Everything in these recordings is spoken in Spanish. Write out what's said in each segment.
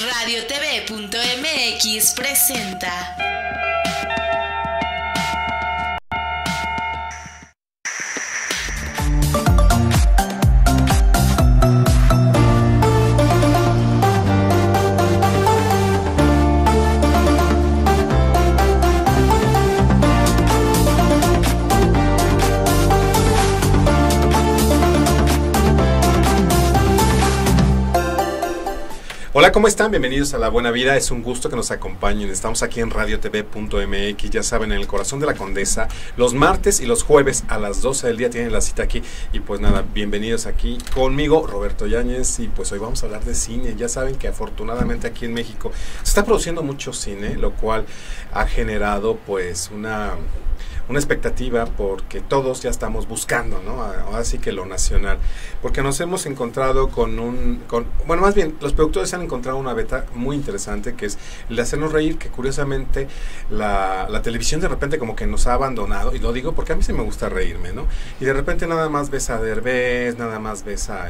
RadioTV.mx presenta. Hola, ¿cómo están? Bienvenidos a La Buena Vida, es un gusto que nos acompañen. Estamos aquí en RadioTV.mx, ya saben, en el corazón de la Condesa. Los martes y los jueves a las 12 del día tienen la cita aquí. Y pues nada, bienvenidos aquí conmigo, Roberto Yáñez. Y pues hoy vamos a hablar de cine. Ya saben que afortunadamente aquí en México se está produciendo mucho cine, lo cual ha generado pues una expectativa, porque todos ya estamos buscando, ¿no? Ahora sí que lo nacional, porque nos hemos encontrado bueno, más bien, los productores han encontrado una beta muy interesante, que es el de hacernos reír, que curiosamente la televisión de repente como que nos ha abandonado, y lo digo porque a mí sí me gusta reírme, ¿no? Y de repente nada más ves a Derbez, nada más ves a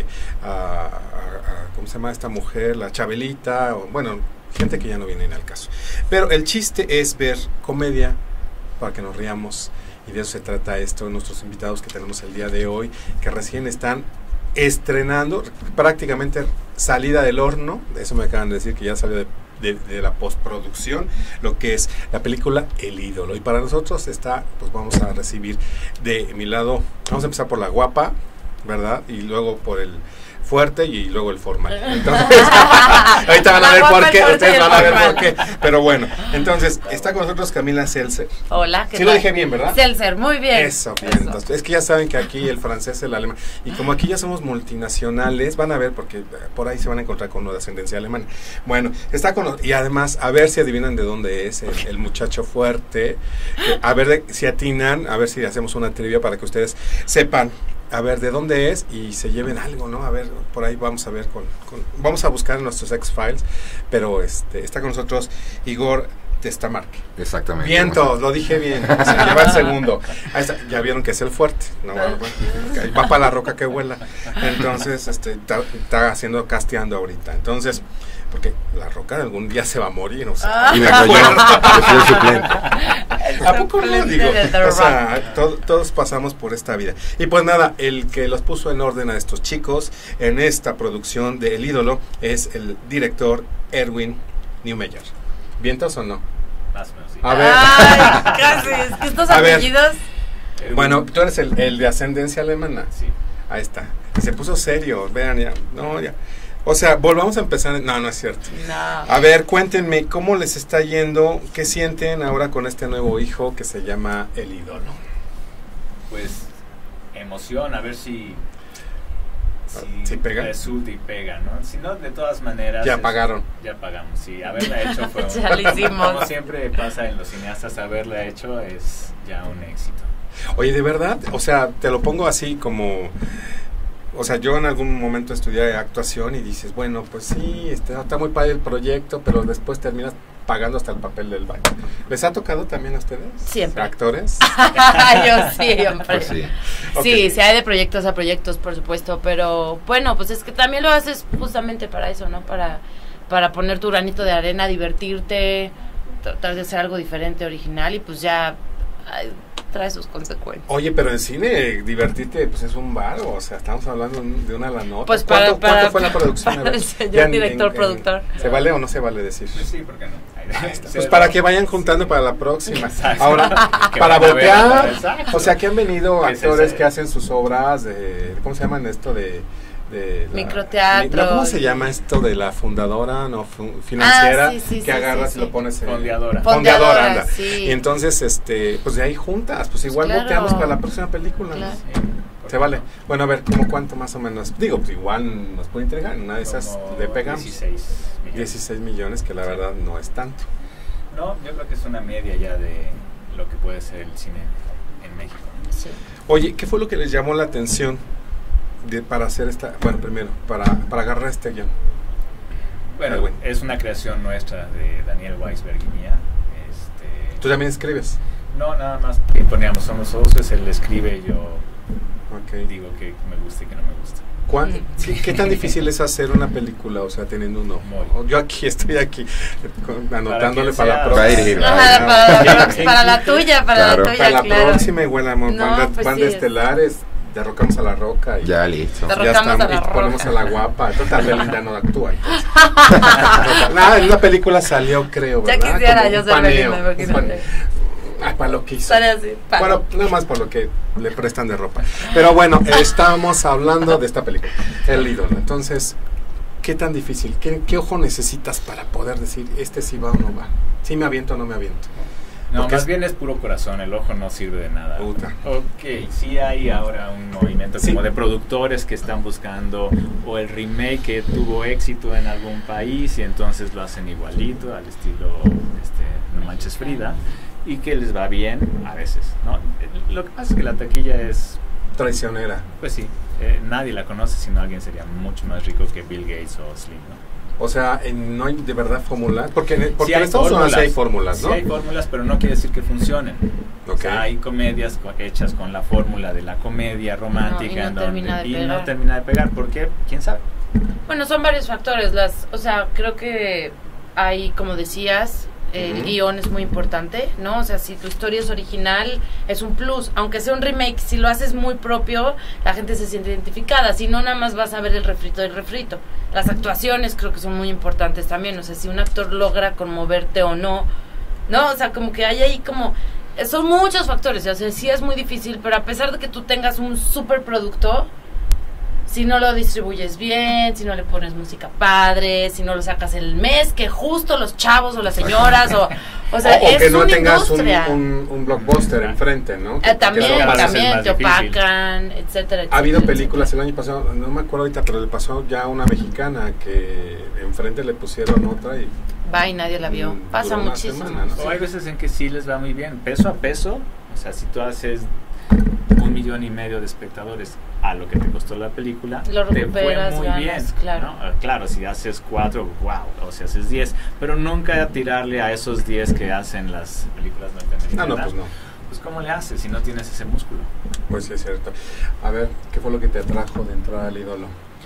¿cómo se llama esta mujer? La Chabelita, o, bueno, gente que ya no viene al caso. Pero el chiste es ver comedia para que nos riamos, y de eso se trata esto. Nuestros invitados que tenemos el día de hoy, que recién están estrenando, prácticamente salida del horno, de eso me acaban de decir que ya salió de la postproducción, lo que es la película El Ídolo. Y para nosotros está, pues vamos a recibir de mi lado, vamos a empezar por la guapa, ¿verdad? Y luego por el fuerte y luego el formal. Entonces, ahorita van a ver por qué, ustedes van a ver por qué. Pero bueno, entonces, está con nosotros Camila Seltzer. Hola, ¿qué Sí tal? Lo dije bien, ¿verdad? Seltzer, muy bien. Eso, bien. Eso. Entonces, es que ya saben que aquí el francés, el alemán, y como aquí ya somos multinacionales, van a ver, porque por ahí se van a encontrar con uno de ascendencia alemana. Bueno, está con nosotros, y además, a ver si adivinan de dónde es el muchacho fuerte, a ver si atinan, a ver si hacemos una trivia para que ustedes sepan a ver de dónde es y se lleven algo, ¿no? A ver, por ahí vamos a ver vamos a buscar en nuestros X-Files, pero está con nosotros Igor Testamarque. Exactamente. Viento, lo dije bien, o sea, lleva el segundo. Ahí está, ya vieron que es el fuerte, ¿no? Bueno, va para la roca que vuela. Entonces, está casteando ahorita. Entonces, porque la roca algún día se va a morir, o sea, y me cayó, yo soy el suplente. ¿A poco no? Digo, o sea, todos pasamos por esta vida. Y pues nada, el que los puso en orden a estos chicos en esta producción de El Ídolo es el director Erwin Neumeyer. ¿Vientos o no? Más o menos, sí. A ver. Ay, casi, es que estos apellidos. Bueno, tú eres el de ascendencia alemana. Sí. Ahí está. Se puso serio, vean ya. No, ya. O sea, volvamos a empezar. No, no es cierto. No. A ver, cuéntenme, ¿cómo les está yendo? ¿Qué sienten ahora con este nuevo hijo que se llama El Ídolo? Pues emoción, a ver si pega. resulta y pega, ¿no? Si no, de todas maneras. Ya pagaron. Ya pagamos, sí. Haberla hecho fue Ya lo hicimos. Como siempre pasa en los cineastas, haberla hecho es ya un éxito. Oye, ¿de verdad? O sea, te lo pongo así como... O sea, yo en algún momento estudié actuación y dices, bueno, pues sí, está muy padre el proyecto, pero después terminas pagando hasta el papel del baño. ¿Les ha tocado también a ustedes? Siempre. ¿Actores? Yo siempre. Pues sí. Okay. Sí, se hay de proyectos a proyectos, por supuesto, pero bueno, pues es que también lo haces justamente para eso, ¿no? Para poner tu granito de arena, divertirte, tratar de hacer algo diferente, original, y pues ya trae sus consecuencias. Oye, pero en cine divertirte pues es un varo, o sea, estamos hablando de una la nota. Pues ¿Cuánto fue la producción? Para el señor director, productor. ¿Se vale o no se vale decir? Pues sí, ¿por qué no? Ahí está. Pues para que vayan juntando para la próxima. Exacto. Ahora, Que para van a ver, voltear, exacto. o sea, que han venido ¿Qué es actores ese? que hacen sus obras de, ¿cómo se llaman esto? De Microteatro. No, ¿cómo se llama esto de la fundadora, financiera, sí, que agarras sí. y lo pones en... Fondeadora. Fondeadora, anda. Sí. Y entonces, pues de ahí juntas, pues igual Claro. volteamos para la próxima película. Claro. Se vale. Bueno, a ver, ¿cómo cuánto más o menos? Digo, pues igual nos puede entregar, en una de esas Como le pegamos 16 millones, que la verdad no es tanto. No, yo creo que es una media ya de lo que puede ser el cine en México. Sí. Oye, ¿qué fue lo que les llamó la atención para hacer esta, bueno, primero, para agarrar este guión? Bueno, es una creación nuestra de Daniel Weisberg y mía. ¿Tú también escribes? No, nada más poníamos, somos socios, él escribe, yo Okay. digo que me gusta y que no me gusta. ¿Qué tan difícil es hacer una película? O sea, teniendo uno. Yo estoy aquí anotándole para la próxima. Para la tuya, para la claro. Próxima, igual, amor. Banda estelares. Derrocamos a la Roca y ya listo. Ponemos a la guapa. Total, Belinda no actúa. Nada, en una película salió, creo, ¿verdad? Ya quisiera yo ser Belinda, imagínate. Para lo que hizo. Así, bueno, nada más por lo que le prestan de ropa. Pero bueno, estamos hablando de esta película, El Ídolo. Entonces, ¿qué tan difícil? ¿Qué ojo necesitas para poder decir, este sí va o no va? ¿Sí me aviento o no me aviento? No, más bien es puro corazón, el ojo no sirve de nada. Puta. Ok, sí hay ahora un movimiento como de productores que están buscando o el remake que tuvo éxito en algún país y entonces lo hacen igualito al estilo No Manches Frida y que les va bien a veces, ¿no? Lo que pasa es que la taquilla es traicionera. Pues sí, nadie la conoce, sino alguien sería mucho más rico que Bill Gates o Slim, ¿no? O sea, no hay de verdad fórmulas, porque sí en Estados Unidos sí hay fórmulas, ¿no? Sí hay fórmulas, pero no quiere decir que funcionen. Okay. O sea, hay comedias hechas con la fórmula de la comedia romántica y no termina de pegar. ¿Por qué? ¿Quién sabe? Bueno, son varios factores. O sea, creo que hay, como decías, el guión es muy importante, ¿no? O sea, si tu historia es original, es un plus. Aunque sea un remake, si lo haces muy propio, la gente se siente identificada. Si no, nada más vas a ver el refrito del refrito. Las actuaciones creo que son muy importantes también. O sea, si un actor logra conmoverte o no, ¿no? O sea, como que hay ahí como... Son muchos factores. O sea, sí es muy difícil, pero a pesar de que tú tengas un super producto, si no lo distribuyes bien, si no le pones música padre, si no lo sacas el mes que justo los chavos o las señoras o sea, o es que no una tengas industria. un blockbuster enfrente, ¿no? También te opacan, etcétera. Ha habido películas el año pasado, no me acuerdo ahorita, pero le pasó ya a una mexicana que enfrente le pusieron otra y va y nadie la vio. Pasa muchísimo. Semana, ¿no? O hay veces en que sí les va muy bien, peso a peso. O sea, si tú haces 1,5 millones de espectadores a lo que te costó la película, lo recuperas, te fue muy ganas, bien, claro. ¿no? Claro, si haces 4, wow, o si haces 10, pero nunca tirarle a esos 10 que hacen las películas norteamericanas. No, pues no. Pues ¿cómo le haces si no tienes ese músculo? Pues sí, es cierto. A ver, ¿qué fue lo que te atrajo de entrar al Ídolo?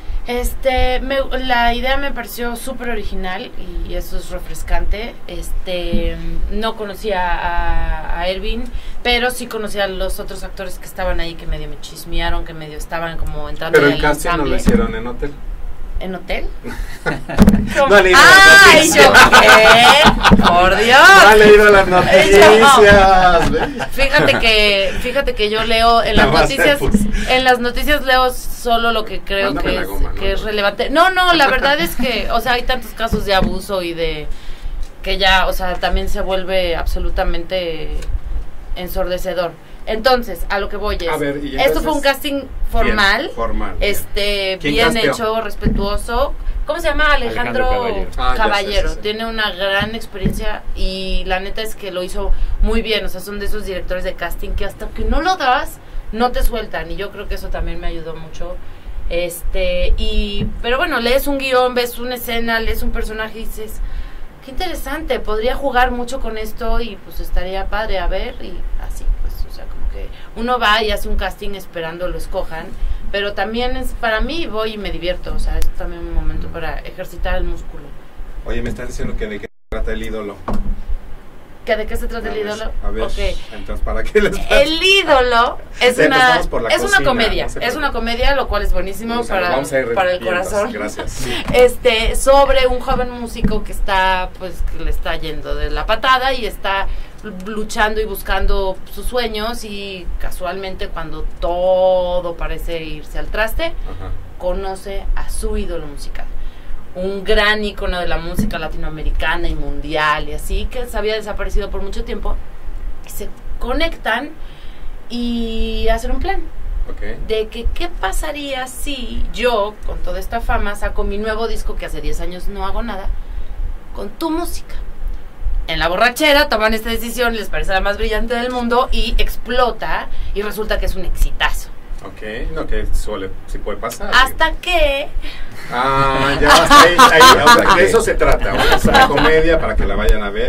La idea me pareció súper original y eso es refrescante. No conocía a Ervin, pero sí conocía a los otros actores que estaban ahí, que medio me chismearon, que medio estaban como entrando en el el casting ensamble. ¿No lo hicieron en hotel? ¿En hotel? No ha leído ¡ay, yo qué! ¡Por Dios! No ha leído las noticias. Fíjate que yo leo en las noticias leo solo lo que creo que es relevante. No, la verdad es que, o sea, hay tantos casos de abuso y de que ya, o sea, también se vuelve absolutamente ensordecedor. Entonces, a lo que voy es, a ver, esto fue un casting formal, bien casteó? hecho, respetuoso. ¿Cómo se llama? Alejandro Caballero. Sí. Tiene una gran experiencia y la neta es que lo hizo muy bien. O sea, son de esos directores de casting que hasta que no lo das, no te sueltan. Y yo creo que eso también me ayudó mucho. Pero bueno, lees un guión, ves una escena, lees un personaje y dices, qué interesante, podría jugar mucho con esto y pues estaría padre a ver y así. Uno va y hace un casting esperando lo escojan, pero también es para mí, voy y me divierto, o sea, es también un momento para ejercitar el músculo. Oye, me están diciendo que de qué se trata El Ídolo. ¿Que de qué se trata El Ídolo? A ver, okay. Entonces, ¿para qué les pasa? El Ídolo es una comedia, no es una comedia, lo cual es buenísimo para el corazón. Gracias. Sobre un joven músico que está, pues, que le está yendo de la patada y está luchando y buscando sus sueños y casualmente cuando todo parece irse al traste, conoce a su ídolo musical. Un gran ícono de la música latinoamericana y mundial y así, que se había desaparecido por mucho tiempo, y se conectan y hacen un plan de que qué pasaría si yo, con toda esta fama, saco mi nuevo disco, que hace 10 años no hago nada, con tu música. En la borrachera toman esta decisión, les parece la más brillante del mundo y explota y resulta que es un exitazo. No, que sí puede pasar. Hasta que... ya basta ahí, o sea, de eso se trata. Es una comedia para que la vayan a ver.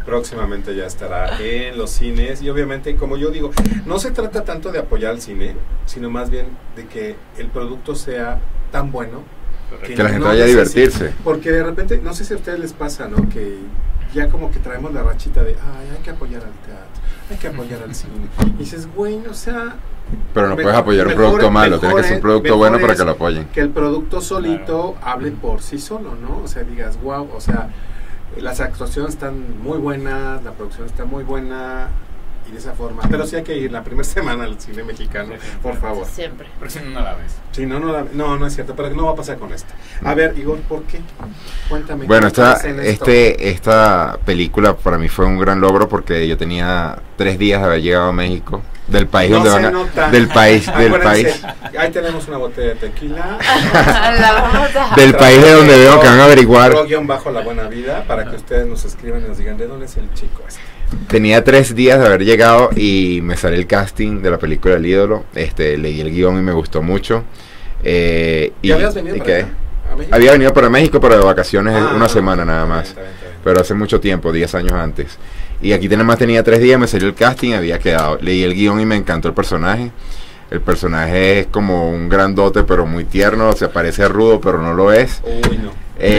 próximamente ya estará en los cines. Y obviamente, como yo digo, no se trata tanto de apoyar al cine, sino más bien de que el producto sea tan bueno que la gente vaya a divertirse. Porque de repente, no sé si a ustedes les pasa, ¿no? Que ya como que traemos la rachita de, ay, hay que apoyar al teatro, hay que apoyar al cine. Y dices, güey, o sea... Pero no puedes apoyar un producto malo, tiene que ser un producto bueno para que lo apoyen. Que el producto solito hable por sí solo, ¿no? O sea, digas, wow, o sea, las actuaciones están muy buenas, la producción está muy buena, y de esa forma. Pero sí hay que ir la primera semana al cine mexicano, por favor. Siempre. Pero si no la ves. Sí, no es cierto, pero no va a pasar con esta. A ver, Igor, ¿por qué? Cuéntame. Bueno, esta película para mí fue un gran logro porque yo tenía 3 días de haber llegado a México. Del país no donde se van nota. del país Ahí tenemos una botella de tequila. del país de donde veo que van a averiguar. Bajo la buena vida para que ustedes nos escriban y nos digan de dónde es el chico este. Tenía 3 días de haber llegado y me salió el casting de la película El Ídolo. Leí el guión y me gustó mucho. ¿Ya habías venido para acá? Había venido para México, pero de vacaciones una semana está nada bien, más. está bien. Pero hace mucho tiempo, 10 años antes. Y aquí tenía 3 días, me salió el casting, había quedado. Leí el guión y me encantó el personaje. El personaje es como un grandote, pero muy tierno. O sea, parece rudo, pero no lo es. Uy, no.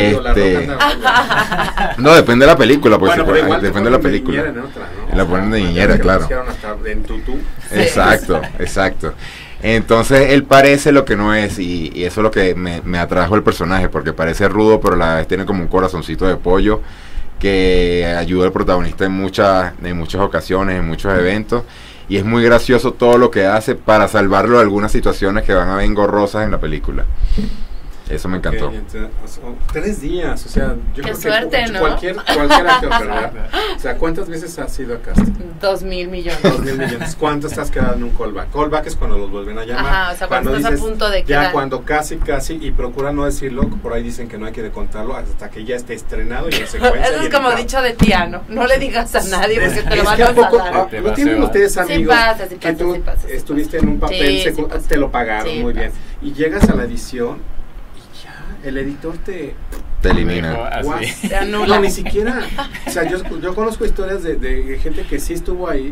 No, depende de la película, pues. Bueno, pero igual depende de la película. En otra, ¿no? La ponen de niñera, claro. Hasta en tutú. Exacto. Entonces él parece lo que no es y eso es lo que me atrajo el personaje, porque parece rudo, pero a la vez tiene como un corazoncito de pollo que ayuda al protagonista en muchas ocasiones, en muchos eventos, y es muy gracioso todo lo que hace para salvarlo de algunas situaciones que van a ver engorrosas en la película. Eso me encantó. Okay, 3 días, o sea, yo Qué creo suerte, que ¿no? cualquier actor, ¿verdad? O sea, ¿cuántas veces has ido a casting? 2,000 millones. 2,000 millones. ¿Cuánto estás quedado en un callback? Callback es cuando los vuelven a llamar. Ajá, o sea, cuando estás a punto de quedar. Ya cuando casi, y procura no decirlo, por ahí dicen que no hay que contarlo hasta que ya esté estrenado y en secuencia. Eso es como dicho de tía, ¿no? Le digas a nadie porque te lo van a pasar. ¿Lo tienen ustedes, amigos? Sí que tú pasa. estuviste en un papel, Sí pasa. te lo pagaron Sí muy pasa. bien. Y llegas a la edición el editor te elimina. Te anula. No, ni siquiera. O sea, yo conozco historias de gente que sí estuvo ahí.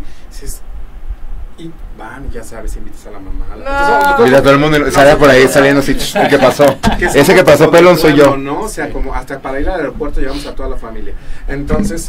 Y van, ya sabes, invitas a la mamá. Mira, todo el mundo sale por ahí saliendo así. ¿Qué pasó? Ese que pasó pelón soy yo. ¿No? O sea, como hasta para ir al aeropuerto llevamos a toda la familia. Entonces,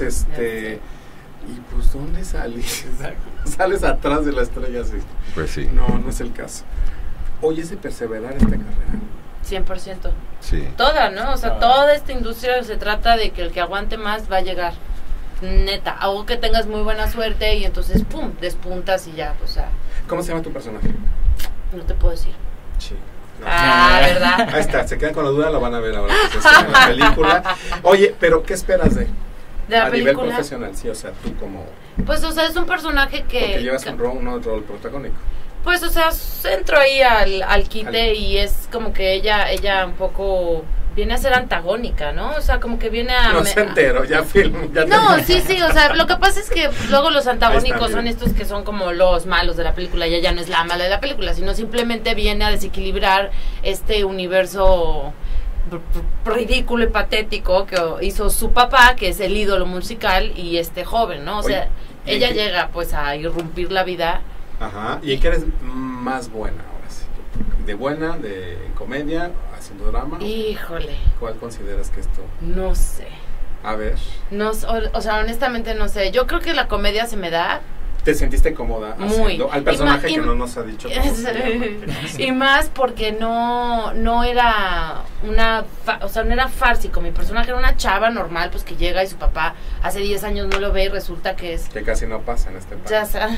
y pues, ¿dónde salís? Sales atrás de la estrella así. Pues sí. No es el caso. Oye, es de perseverar esta carrera. 100%. Sí. Toda, ¿no? O sea, toda esta industria se trata de que el que aguante más va a llegar. Neta. O que tengas muy buena suerte y entonces, pum, despuntas y ya, o sea. ¿Cómo se llama tu personaje? No te puedo decir. Sí. No. ¿Verdad? Ahí está, se quedan con la duda, lo van a ver ahora que se estrena la película. Oye, pero ¿qué esperas de la a película? nivel profesional? Sí, o sea, tú como... Pues, o sea, es un personaje que... Porque llevas un rol protagónico. Pues, o sea, entro ahí al quite y es como que ella un poco viene a ser antagónica, ¿no? O sea, como que viene a... No se entero, ya film. Ya no, sí, o sea, lo que pasa es que luego los antagónicos son bien. estos que son como los malos de la película y ella no es la mala de la película, sino simplemente viene a desequilibrar este universo ridículo y patético que hizo su papá, que es el ídolo musical, y este joven, ¿no? O sea, ella llega pues a irrumpir la vida. Ajá, ¿y en qué eres más buena ahora sí? ¿De buena, de comedia, haciendo drama? Híjole. ¿Cuál consideras que es tú? No sé. A ver. No, o sea, honestamente no sé. Yo creo que la comedia se me da. ¿Te sentiste cómoda haciendo al personaje que no nos ha dicho cómo se llama? Y más porque no era o sea, no era fársico. Mi personaje era una chava normal, pues que llega y su papá hace 10 años no lo ve y resulta que es... Que casi no pasa en este país. Ya sabes.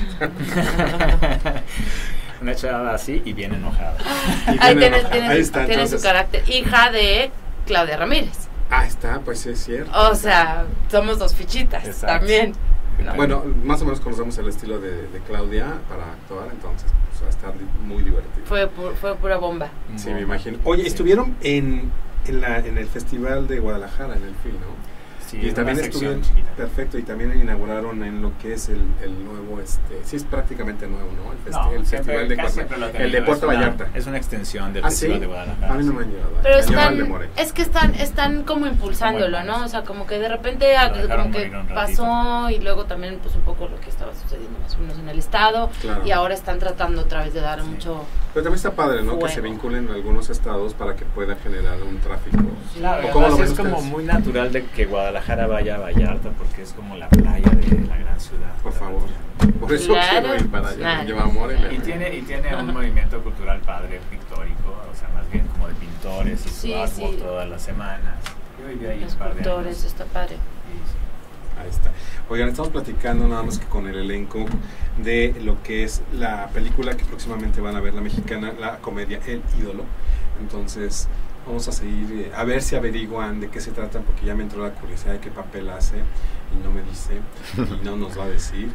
Una chava así y bien enojada. Ahí tiene entonces, su carácter. Hija de Claudia Ramírez. Ah, está, pues sí es cierto. O sea, somos 2 fichitas. Exacto. También. No. Bueno, más o menos conocemos el estilo de Claudia para actuar, entonces pues, va a estar muy divertido. Fue pura bomba. Sí, me imagino. Oye, estuvieron en el Festival de Guadalajara, en el FIL, ¿no? Sí, y es también una sección estuvieron, chiquita. perfecto, y también inauguraron en lo que es el nuevo, sí es prácticamente nuevo, ¿no? El festival de casi siempre lo ha el tenido. de Puerto Vallarta. Es una extensión del ¿Ah, Festival sí? de Guadalajara. A mí no me han llevado. Pero me llevan al de están, Morelia. es que están como impulsándolo, ¿no? O sea, como que de repente Lo dejaron como que morir un ratito. pasó y luego también pues un poco lo que estaba sucediendo más o menos en el estado Claro. y ahora están tratando otra vez de dar mucho. Pero también está padre, ¿no? Que Fuego. se vinculen algunos estados para que pueda generar un tráfico. Claro, ¿O cómo lo además ven es como ustedes? muy natural de que Guadalajara vaya a Vallarta porque es como la playa de la gran ciudad. Por favor. Por eso Claro. quiero ir para allá. Claro. Me lleva amor y Y tiene un movimiento cultural padre, pictórico, o sea, más bien como de pintores y Sí, su artwork sí. todas las semanas. Yo viví ahí Los un par de cultores, años. está padre. Y Ahí está. Oigan, estamos platicando nada más que con el elenco de lo que es la película que próximamente van a ver, la mexicana, la comedia El Ídolo. Entonces, vamos a seguir, a ver si averiguan de qué se trata, porque ya me entró la curiosidad de qué papel hace y no me dice y no nos va a decir.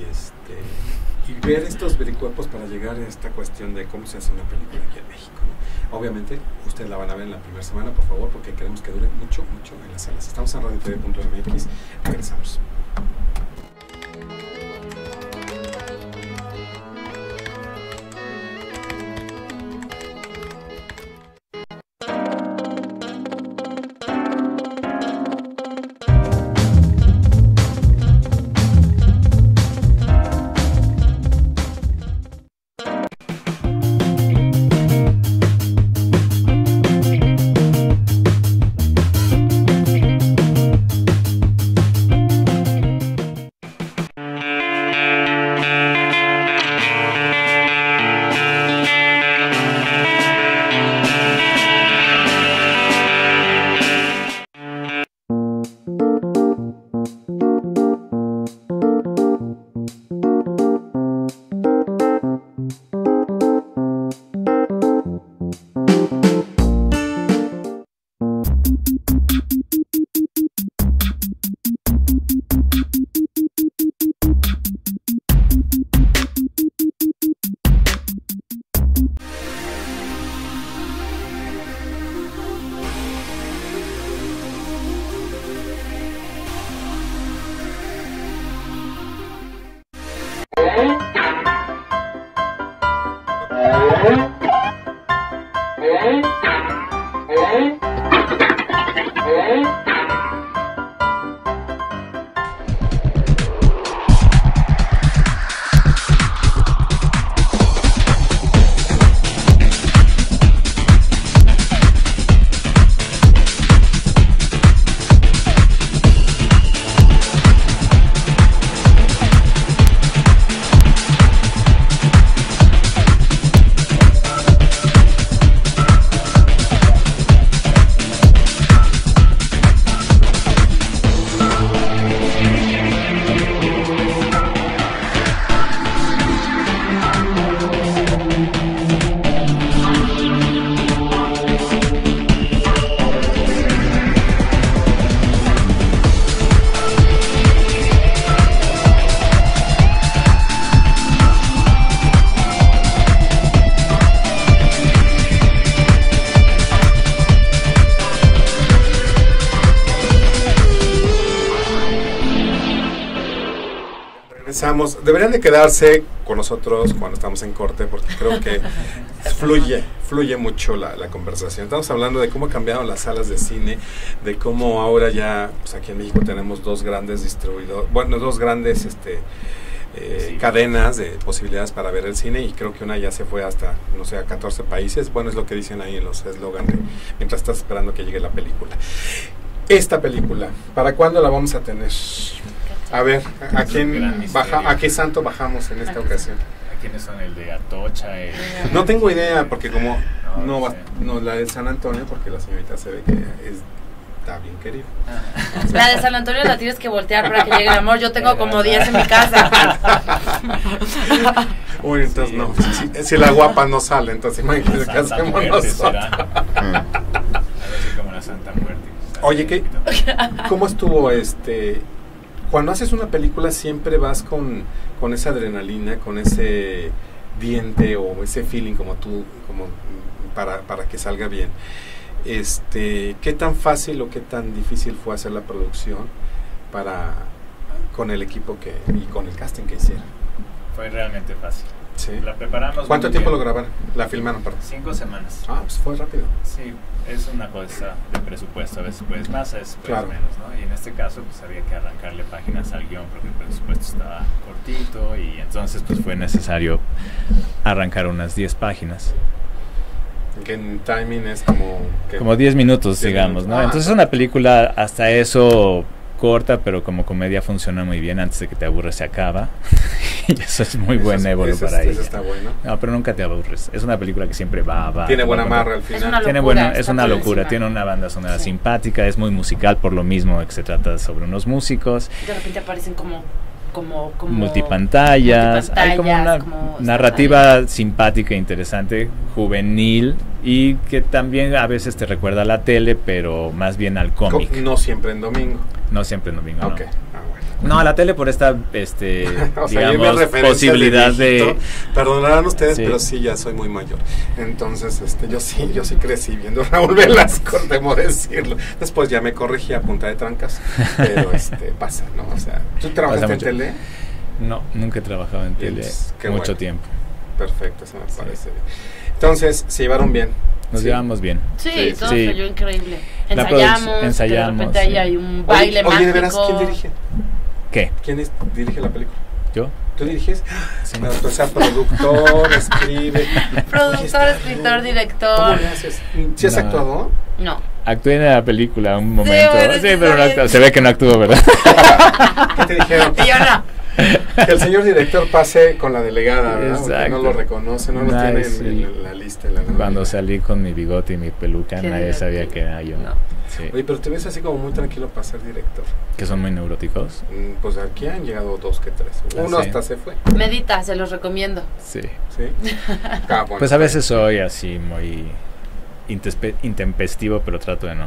Y ver estos vericuepos para llegar a esta cuestión de cómo se hace una película aquí en México, ¿no? Obviamente, ustedes la van a ver en la primera semana, por favor, porque queremos que dure mucho, mucho en las salas. Estamos en radiotv.mx, regresamos. Regresamos. Deberían de quedarse con nosotros cuando estamos en corte, porque creo que fluye mucho la conversación. Estamos hablando de cómo han cambiado las salas de cine, de cómo ahora ya, pues aquí en México tenemos dos grandes distribuidores, bueno, dos grandes cadenas de posibilidades para ver el cine, y creo que una ya se fue hasta, no sé, a 14 países. Bueno, es lo que dicen ahí en los eslogan mientras estás esperando que llegue la película. Esta película, ¿para cuándo la vamos a tener? A ver, ¿a qué santo bajamos en esta ocasión? ¿A quiénes son? El de Atocha. No tengo idea, porque como No sé. no la de San Antonio, porque la señorita se ve que está bien querida. La de San Antonio la tienes que voltear para que llegue el amor. Yo tengo como 10 en mi casa. Uy, entonces Sí. no. Si la guapa no sale, entonces imagínate qué Santa hacemos Muerte nosotros. será. Algo así como la Santa Muerte. Oye, ¿cómo estuvo cuando haces una película siempre vas con esa adrenalina, con ese diente o ese feeling como para que salga bien? ¿qué tan fácil o qué tan difícil fue hacer la producción con el equipo y con el casting que hicieron? Fue realmente fácil. Sí. La preparamos. ¿Cuánto tiempo lo grabaron? La filmaron, perdón. 5 semanas. Ah, pues fue rápido. Sí, es una cosa de presupuesto, a veces puedes más, a veces puedes Claro. menos, ¿no? Y en este caso pues había que arrancarle páginas al guión porque el presupuesto estaba cortito y entonces pues fue necesario arrancar unas 10 páginas. Que en timing es como... Como 10 minutos, 10 digamos, minutos. ¿no? Ah, Entonces es una película hasta eso corta, pero como comedia funciona muy bien. Antes de que te aburres se acaba. Y eso es muy buen ébolo para ella. Eso está bueno. No, pero nunca te aburres. Es una película que siempre va. Tiene buena va. amarra al final. Es una locura. Tiene una banda sonora simpática, es muy musical por lo mismo que se trata sobre unos músicos. De repente aparecen como multipantallas. Hay como una narrativa simpática, interesante, juvenil y que también a veces te recuerda a la tele, pero más bien al cómic. No siempre en domingo. No siempre en domingo. Ok. No, a la tele por esta, o sea, digamos, posibilidad de... Perdonarán ustedes, Sí. pero sí, ya soy muy mayor. Entonces, yo sí crecí viendo Raúl Velasco, debo decirlo. Después ya me corregí a punta de trancas, pero pasa, ¿no? O sea, ¿tú trabajaste en tele? No, nunca he trabajado en tele Qué mucho bueno. tiempo. Perfecto, eso me parece bien. Entonces, se llevaron bien. Nos llevamos bien. Sí, todo sí. fluyó increíble. La Ensayamos, de repente ahí sí. hay un baile mágico. Oye, de veras, ¿quién dirige? ¿Qué? ¿Quién dirige la película? ¿Yo? ¿Tú diriges? Sí. O sea, productor, escribe. Productor, escritor, director. ¿Cómo le haces? ¿Sí has actuado? No. Actué en la película un momento. bueno, sí, pero no está bien. se ve que no actuó, ¿verdad? ¿Qué te dijeron? Y yo no. Que el señor director pase con la delegada, ¿verdad? Porque Exacto. no lo reconoce, no lo Nadie, tiene sí. en la lista. Cuando salí con mi bigote y mi peluca, Qué nadie sabía divertido. que era yo. No. Sí. Oye, pero te ves así como muy tranquilo para ser director. Que son muy neuróticos. Pues aquí han llegado 2 que 3. Uno sí. hasta se fue. Medita, se los recomiendo. Sí. ¿Sí? Ah, bueno, Pues a veces soy así muy intempestivo, pero trato de no.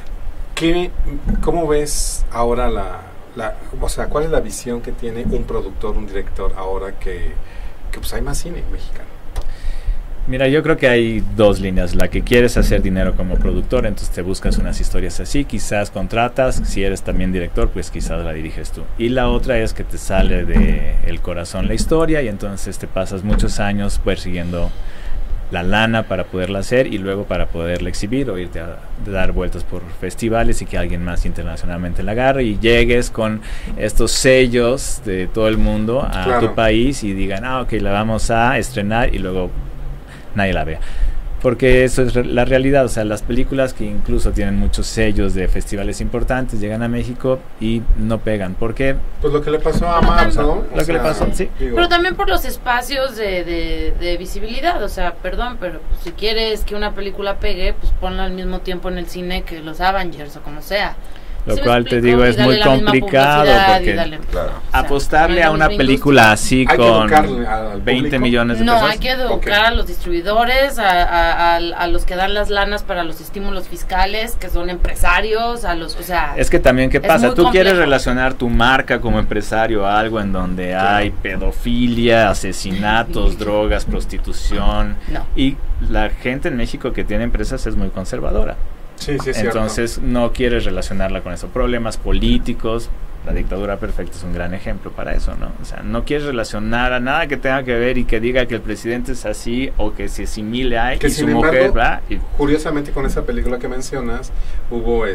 ¿Cómo ves ahora o sea, cuál es la visión que tiene un productor, un director ahora que pues hay más cine mexicano? Mira, yo creo que hay 2 líneas. La que quieres hacer dinero como productor, entonces te buscas unas historias así, quizás contratas. Si eres también director, pues quizás la diriges tú. Y la otra es que te sale del corazón la historia y entonces te pasas muchos años persiguiendo la lana para poderla hacer y luego para poderla exhibir o irte a dar vueltas por festivales y que alguien más internacionalmente la agarre y llegues con estos sellos de todo el mundo a Claro. tu país y digan, ok, la vamos a estrenar y luego nadie la vea. Porque eso es la realidad, o sea, las películas que incluso tienen muchos sellos de festivales importantes llegan a México y no pegan. ¿Por qué? Pues lo que le pasó a Max, ¿no? Lo que le pasó, sí. digo, Pero también por los espacios de visibilidad, o sea, perdón, pero pues, si quieres que una película pegue, pues ponla al mismo tiempo en el cine que los Avengers o como sea. Lo ¿Sí me cual te explico? digo Y es darle muy la misma complicado publicidad y porque darle, claro, o sea, apostarle no a es una la misma película así hay que con educarle al 20 público. millones de No, pesos. hay que educar Ok. a los distribuidores, a los que dan las lanas para los estímulos fiscales, que son empresarios, a los, o sea... Es que también, ¿qué Es pasa? muy Tú quieres complejo. relacionar tu marca como empresario a algo en donde hay pedofilia, asesinatos, drogas, prostitución. No. Y la gente en México que tiene empresas es muy conservadora. Sí, sí, es cierto. Entonces no quieres relacionarla con eso. Problemas políticos. La dictadura perfecta es un gran ejemplo para eso, ¿no? O sea, no quieres relacionar a nada que tenga que ver y que diga que el presidente es así o que se asimile a Que y su sin mujer, embargo, ¿verdad? Y curiosamente con esa película que mencionas, hubo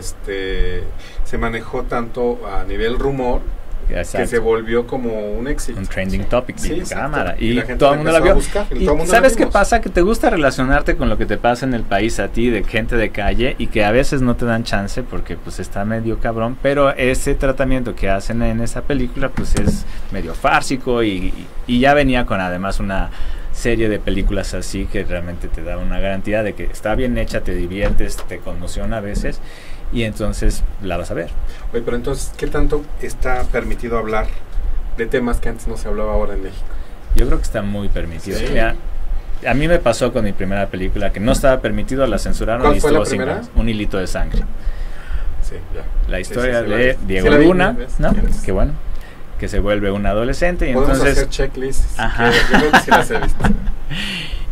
se manejó tanto a nivel rumor que exacto. se volvió como un éxito. Un trending topic Sí, de exacto. cámara Y y la gente todo la el mundo la empezó a vio. buscar, y Y todo el mundo la ¿sabes qué vimos? pasa? Que te gusta relacionarte con lo que te pasa en el país a ti, de gente de calle, y que a veces no te dan chance porque pues está medio cabrón, pero ese tratamiento que hacen en esa película pues es medio fársico y ya venía con además una serie de películas así que realmente te da una garantía de que está bien hecha, te diviertes, te conmociona a veces y entonces la vas a ver. Oye, pero entonces, ¿qué tanto está permitido hablar de temas que antes no se hablaba ahora en México? Yo creo que está muy permitido. Sí. Mira, a mí me pasó con mi primera película que no estaba permitido, la censuraron ¿Cuál y fue la estuvo 5 primera? años. Un hilito de sangre. Sí, ya. La historia Sí, sí, de sí, Diego sí la vi, Luna, ¿ves? ¿no? Tienes. Qué bueno. Que se vuelve un adolescente y Podemos entonces... hacer checklists. Ajá. Yo creo que sí las he visto.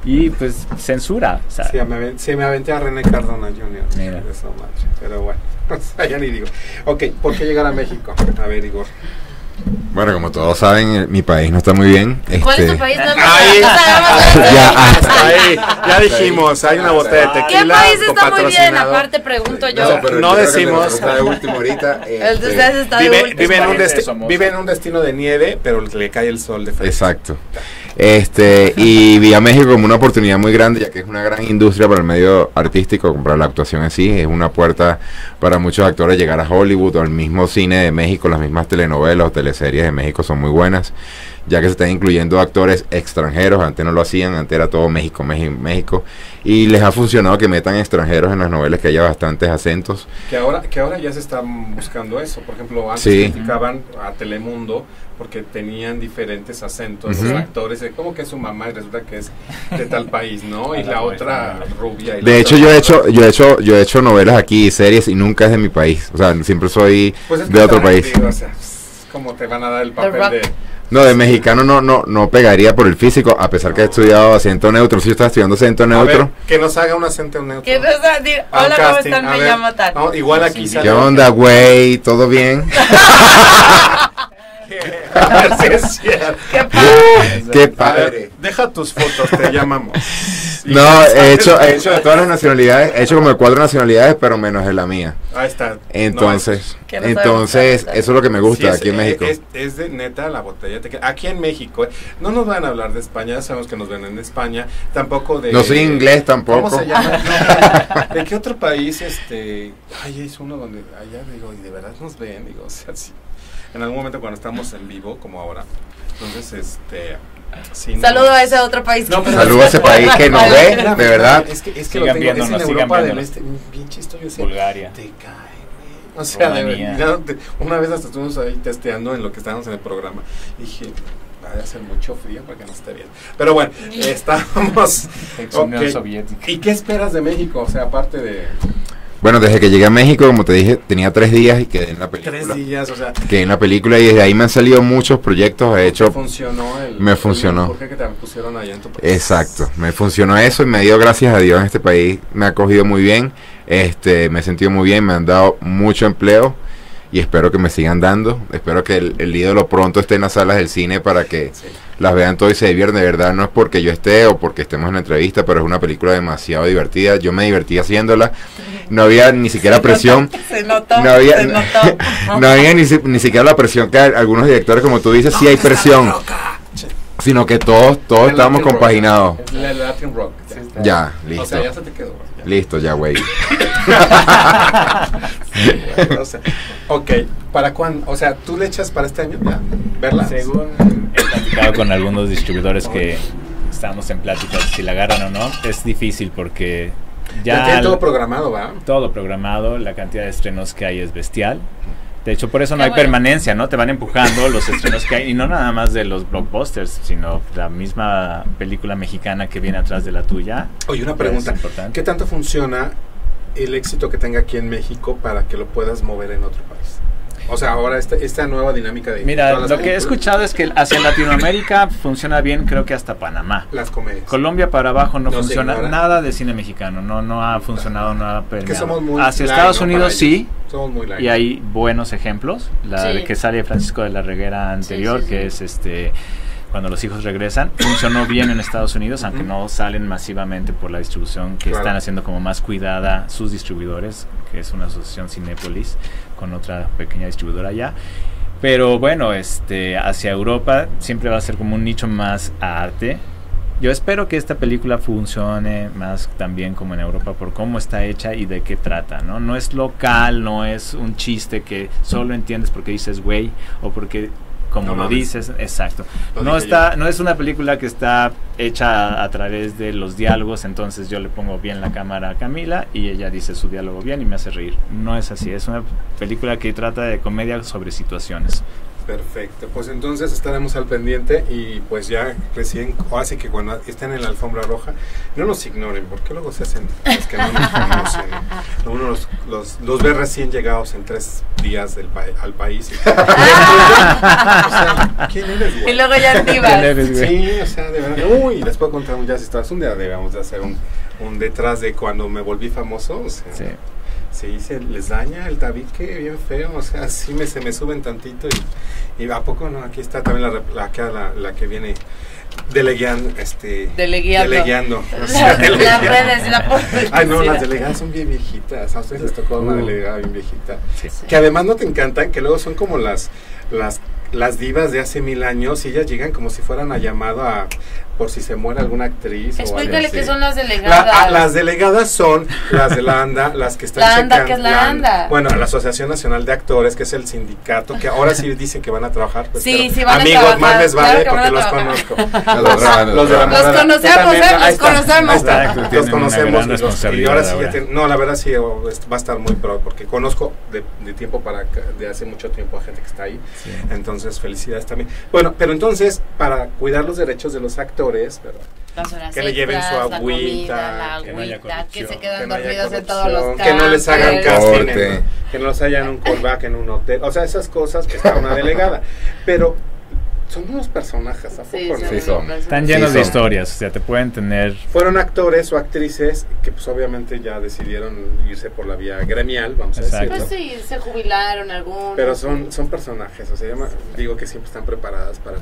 y pues censura. O sea, Sí, me aventé a René Cardona Jr. Mira. Eso, madre. Pero bueno, o sea, ya ni digo. Ok, ¿por qué llegar a México? A ver, Igor. Bueno, como todos saben, mi país no está muy bien. ¿Cuál es tu país? No, Ahí. Ya, Hasta ahí, ya dijimos, hay una botella de tequila. ¿Qué país está muy bien? patrocinado. Aparte pregunto yo. No, pero no decimos. Está de último ahorita. El de ustedes está de Vive, último. vive, en un Parece famoso. vive en un destino de nieve, pero le cae el sol de frente. Exacto. Y vi a México como una oportunidad muy grande, ya que es una gran industria para el medio artístico, para la actuación en sí. Es una puerta para muchos actores llegar a Hollywood o al mismo cine de México. Las mismas telenovelas o teleseries de México son muy buenas, ya que se están incluyendo actores extranjeros. Antes no lo hacían, antes era todo México, México. Y les ha funcionado que metan extranjeros en las novelas, que haya bastantes acentos. Que ahora ya se están buscando eso. Por ejemplo, antes Sí. criticaban a Telemundo porque tenían diferentes acentos, Ujú. los actores, como que es su mamá y resulta que es de tal país, ¿no? Y la otra rubia. Y la De otra hecho, morena. yo he hecho novelas aquí, series, y nunca es de mi país. O sea, siempre soy Pues es de que otro también, país. digo, o sea, ¿cómo te van a dar el papel Rock. de...? No, de mexicano no pegaría por el físico, a pesar que he estudiado acento neutro. Sí, yo estaba estudiando acento A neutro. ver, que nos haga un acento neutro. ¿Qué vas a decir? A un Hola, ¿cómo casting, están? a Me ver. llamo tal. No, igual aquí Sí, sale. ¿Qué onda, güey? ¿Todo bien? A ver si es cierto. ¿Qué pasa? ¡Qué A ver, padre! deja tus fotos, te llamamos. No, he hecho de todas las nacionalidades, he hecho como de 4 nacionalidades, pero menos de la mía. Ahí está. Entonces, Que no sabemos eso es lo que me gusta Sí, aquí en México. Es de neta la botella. Aquí en México, no nos van a hablar de España, ya sabemos que nos ven en España, tampoco de... No soy inglés tampoco. ¿Cómo se llama? No, ¿de qué otro país? Ay, es uno donde, allá digo, y de verdad nos ven, digo, o sea, sí. En algún momento cuando estamos en vivo, como ahora, entonces, sí, no. Saludo a ese otro país. No, pero- Saludo a ese país que nos ve, Espérame, de verdad. Es que lo Sigan tengo, viéndonos, es en sigan Europa del viéndonos. Este, bien chistoso, yo sé. Bulgaria. Te cae, güey. O sea, de Rumanía. verdad, una vez hasta estuvimos ahí testeando en lo que estábamos en el programa. Dije, va a hacer mucho frío para que no esté bien. Pero bueno, estamos... Ex Unión ok. Soviética. ¿Y qué esperas de México? O sea, aparte de Bueno, desde que llegué a México, como te dije, tenía 3 días y quedé en la 3 película. días, o sea... Quedé en la película y desde ahí me han salido muchos proyectos. He hecho... Me funcionó. ¿Por qué que te pusieron allá en tu país? Exacto, me funcionó eso y me dio gracias a Dios en este país. Me ha acogido muy bien, me he sentido muy bien, me han dado mucho empleo y espero que me sigan dando. Espero que el ídolo pronto esté en las salas del cine para que Sí. las vean todo y se diviertan. De verdad, no es porque yo esté o porque estemos en la entrevista, pero es una película demasiado divertida. Yo me divertí haciéndola. No había ni siquiera presión. Se notó. No había, Se notó. no había ni siquiera la presión que algunos directores, como tú dices, sí hay presión, sino que todos El estábamos Latin rock. compaginados. El Latin rock. Ya, O listo. sea, ya se te quedó. ya. Listo, ya, güey. O sea, ok, ¿para cuándo? O sea, ¿tú le echas para este año ya? ¿Verla? Según he platicado con algunos distribuidores que estamos en pláticas si la agarran o no, es difícil porque Ya ya tiene todo programado, ¿va? todo programado, la cantidad de estrenos que hay es bestial. De hecho, por eso no Qué hay bueno. permanencia, ¿no? Te van empujando los estrenos que hay, y no nada más de los blockbusters, sino la misma película mexicana que viene atrás de la tuya. Oye, una pregunta. Es importante. ¿Qué tanto funciona el éxito que tenga aquí en México para que lo puedas mover en otro país? O sea, ahora esta nueva dinámica de... Mira, todas las lo que he películas, escuchado es que hacia Latinoamérica funciona bien, creo que hasta Panamá. Las comedias. Colombia para abajo no No se funciona ignora. nada de cine mexicano, no ha funcionado nada que permeado. somos muy Hacia light, Estados ¿no? Unidos Para sí, ellos. Somos muy light. y hay buenos ejemplos. La Sí. de que sale Francisco de la Reguera anterior, sí, sí. que es Cuando los hijos regresan, funcionó bien en Estados Unidos, aunque Ujú. no salen masivamente por la distribución que Claro. están haciendo como más cuidada sus distribuidores, que es una asociación Cinépolis con otra pequeña distribuidora allá. Pero bueno, hacia Europa siempre va a ser como un nicho más a arte. Yo espero que esta película funcione más también como en Europa por cómo está hecha y de qué trata, ¿no? No es local, no es un chiste que solo entiendes porque dices güey o porque como No lo mames. dices, exacto. Lo No dije no es una película que está hecha a través de los diálogos, entonces yo le pongo bien la cámara a Camila y ella dice su diálogo bien y me hace reír. No es así, es una película que trata de comedia sobre situaciones. Perfecto, pues entonces estaremos al pendiente y pues ya recién, o así que cuando estén en la alfombra roja, no nos ignoren, porque luego se hacen los que no nos conocen. Uno los ve recién llegados en 3 días al país. Y, o sea, ¿quién eres, güey? Y luego ya divas. Sí, o sea, de verdad. Uy, les puedo contar muchas historias. Un día debemos de hacer un detrás de cuando me volví famoso, o sea. Sí. Sí, se les daña el tabique bien feo, o sea, sí se me suben tantito y ¿a poco no? Aquí está también la que viene delegueando. O sea, Las redes, la Ay, no, las delegadas son bien viejitas, a ustedes les tocó una delegada bien viejita, Sí. que además no te encantan, que luego son como las divas de hace 1000 años y ellas llegan como si fueran a llamado a por si se muere alguna actriz. Explícale o qué son las delegadas. las delegadas son las de la ANDA, las que están La ANDA, checando. ¿qué es la ANDA? Bueno, la Asociación Nacional de Actores, que es el sindicato, que ahora sí dicen que van a trabajar. Pues, Sí, pero, sí van a amigos, trabajar, más les vale claro que porque van a los trabajar. conozco. Los de la Morada. Los conocemos, También, ahí los está, conocemos. ahí está, Exacto, los tienen una conocemos. gran Y responsabilidad ahora sí, ahora. no, la verdad sí va a estar muy pro, porque conozco de tiempo para acá, de hace mucho tiempo a gente que está ahí. Sí. Entonces, felicidades también. Bueno, pero entonces, para cuidar los derechos de los actores, ¿verdad? Las horas Que le lleven su extras, agüita, la que no haya agüita, que corrupción, se quedan que no haya dormidos en corrupción, todos los que no les hagan campers. casting, Corte. que no los hayan en un callback en un hotel, o sea, esas cosas que está una delegada, pero son unos personajes, ¿a poco Sí, no? Sí, son. Están llenos de son. historias, o sea, te pueden tener... Fueron actores o actrices que pues obviamente ya decidieron irse por la vía gremial, vamos a Exacto. decirlo. Pues sí, se jubilaron algunos. Pero son personajes, o sea, digo que siempre están preparadas para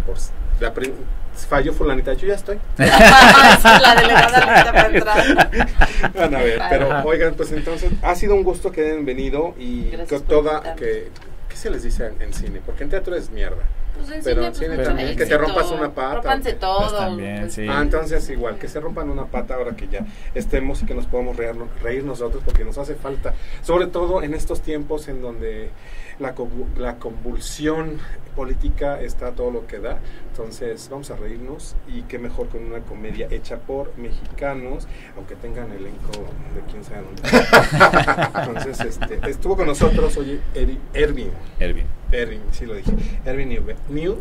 falló fulanita, yo ya estoy. La delegada lista para entrar. Van a ver, pero oigan, pues entonces ha sido un gusto que hayan venido y Gracias con por toda invitarme. ¿qué se les dice en cine? Porque en teatro es mierda. Pues en Pero cine, en cine pues, también, mucho que te rompas éxito. una pata. Rómpanse todo. Pues también, sí. Entonces igual, que se rompan una pata ahora que ya estemos y que nos podamos reír nosotros porque nos hace falta, sobre todo en estos tiempos en donde la convulsión política está todo lo que da. Entonces vamos a reírnos y qué mejor con una comedia hecha por mexicanos, aunque tengan elenco de quién sabe dónde. Entonces estuvo con nosotros hoy Ervin, sí lo dije, Ervin Neu.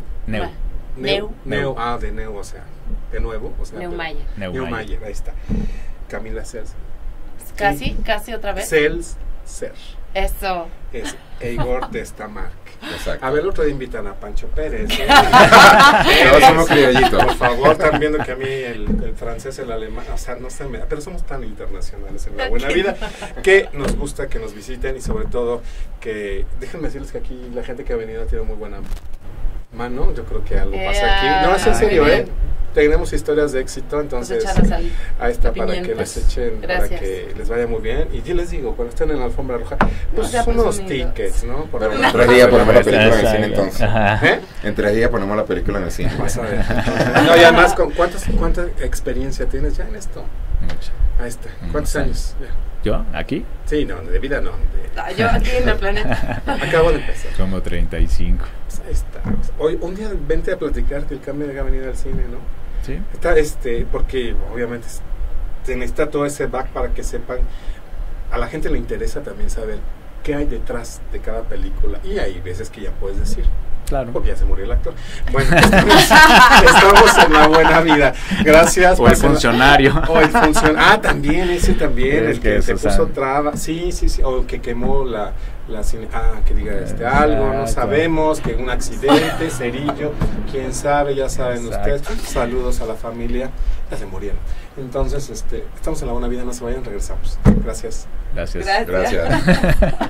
Neu. De Neu, o sea, de nuevo, o sea, Neumaya. Neumayer, ahí está. Camila Cels. Casi otra vez. Ser. Eso. Es Igor Testamark. Exacto. A ver, el otro día invitan a Pancho Pérez. Todos somos criollitos. Por favor, están viendo que a mí el francés, el alemán, o sea, no se me da, pero somos tan internacionales en la buena vida que nos gusta que nos visiten y sobre todo que, déjenme decirles que aquí la gente que ha venido ha tenido muy buena mano. Yo creo que algo pasa aquí. No, es en serio, tenemos historias de éxito, entonces ahí está para que les echen, para que les vaya muy bien. Y yo les digo, cuando estén en la alfombra roja, pues unos tickets, ¿no? Pero en 3 días ponemos la película en el cine entonces. Ajá. En 3 días ponemos la película en el cine. Vas a ver. No, y además, ¿cuánta experiencia tienes ya en esto? Mucho. Ahí está. ¿Cuántos años? Ya. ¿Yo? ¿Aquí? Sí, no, de vida no. Yo aquí en el planeta. Acabo de empezar. Como 35. Pues ahí está. Hoy, un día vente a platicarte el cambio de venir al cine, ¿no? ¿Sí? Está porque obviamente se necesita todo ese back para que sepan, a la gente le interesa también saber qué hay detrás de cada película y hay veces que ya puedes decir, Claro. porque ya se murió el actor. Bueno, estamos en la buena vida. Gracias. O el funcionario. O el funcionario. También, ese también, Es el que que te eso puso sabe. traba. Sí, o el que quemó que diga algo, no Exacto. sabemos, que un accidente, cerillo, quién sabe, ya saben Exacto. ustedes. Saludos a la familia, ya se murieron. Entonces, estamos en la buena vida, no se vayan, regresamos. Gracias. Gracias. Gracias.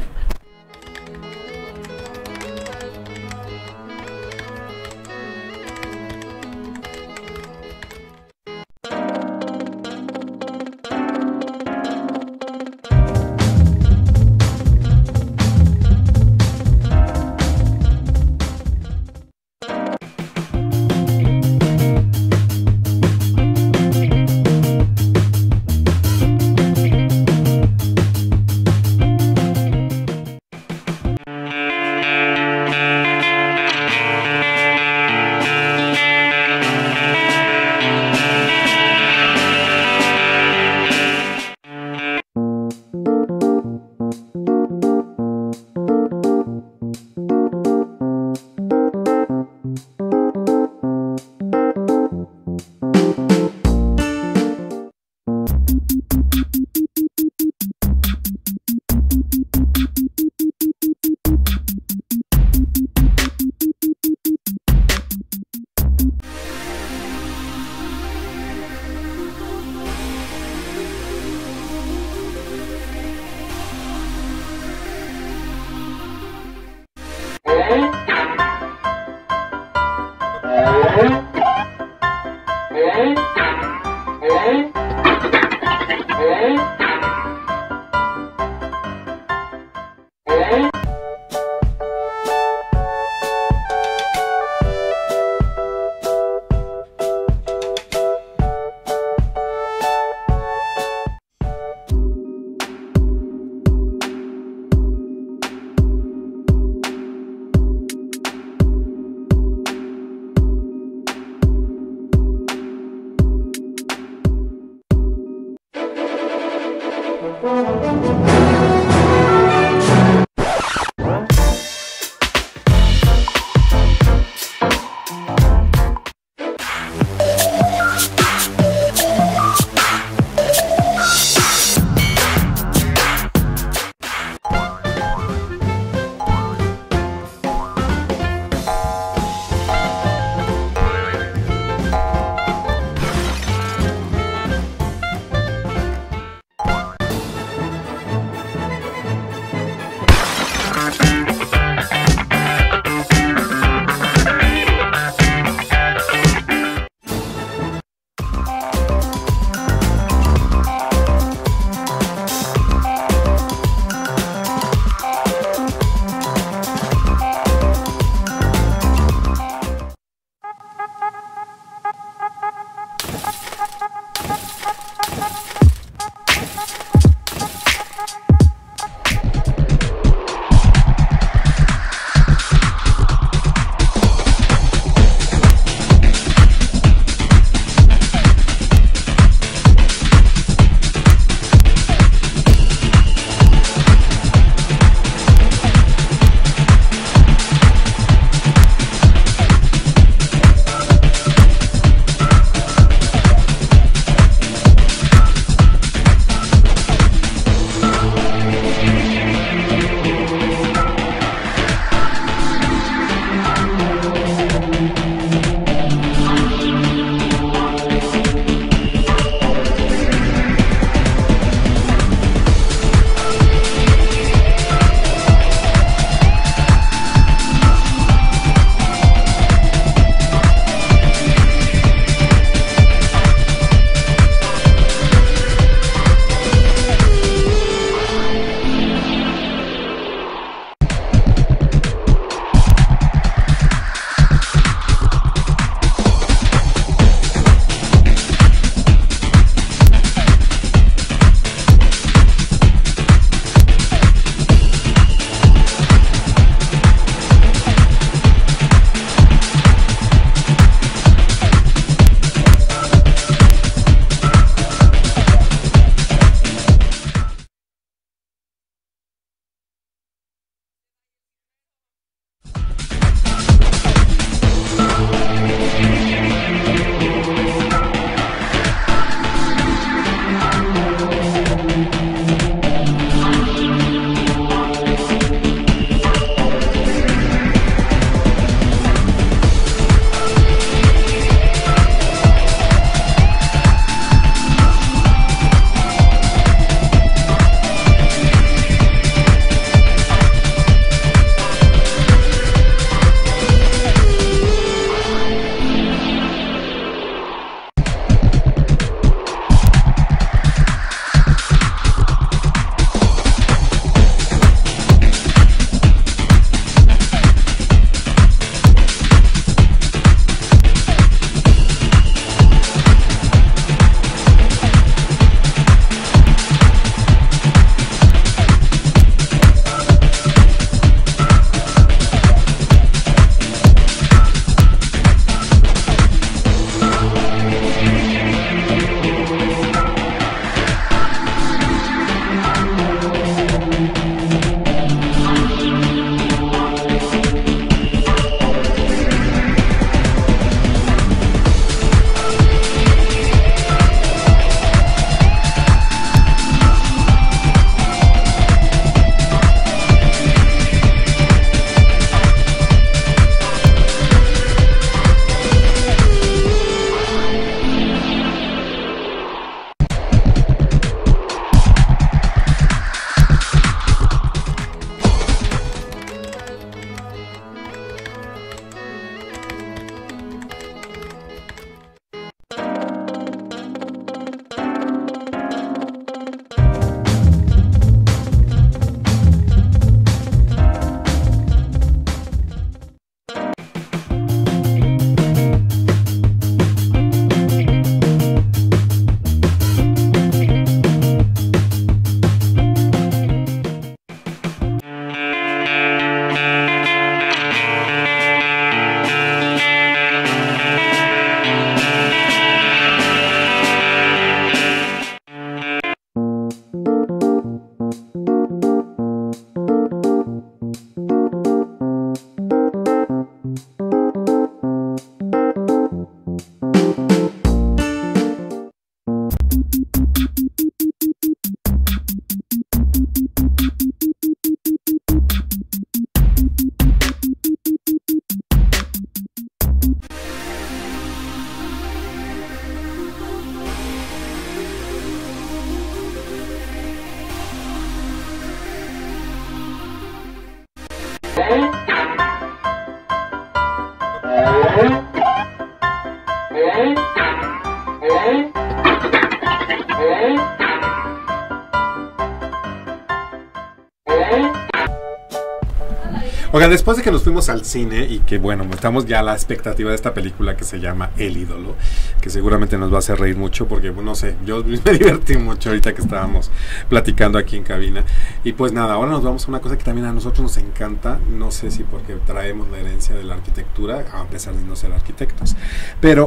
Oigan, después de que nos fuimos al cine y que bueno, estamos ya a la expectativa de esta película que se llama El Ídolo, que seguramente nos va a hacer reír mucho porque, bueno, no sé, yo me divertí mucho ahorita que estábamos platicando aquí en cabina. Y pues nada, ahora nos vamos a una cosa que también a nosotros nos encanta, no sé si porque traemos la herencia de la arquitectura, a pesar de no ser arquitectos, pero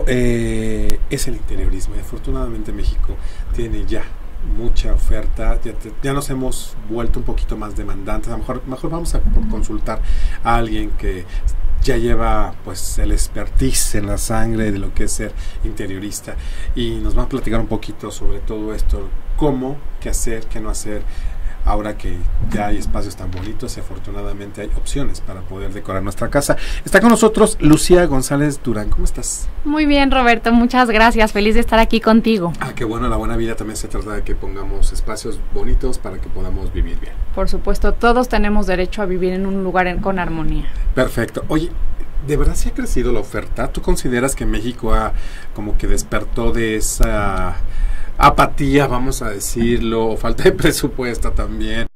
es el interiorismo y afortunadamente México tiene ya mucha oferta, ya nos hemos vuelto un poquito más demandantes. A lo mejor vamos a consultar a alguien que ya lleva pues el expertise en la sangre de lo que es ser interiorista y nos va a platicar un poquito sobre todo esto, cómo, qué hacer, qué no hacer. Ahora que ya hay espacios tan bonitos y afortunadamente hay opciones para poder decorar nuestra casa. Está con nosotros Lucía González Durán. ¿Cómo estás? Muy bien, Roberto, muchas gracias. Feliz de estar aquí contigo. Ah, qué bueno, la buena vida también se trata de que pongamos espacios bonitos para que podamos vivir bien. Por supuesto, todos tenemos derecho a vivir en un lugar con armonía. Perfecto. Oye, ¿de verdad sí ha crecido la oferta? ¿Tú consideras que México como que despertó de esa apatía, vamos a decirlo, o falta de presupuesto también?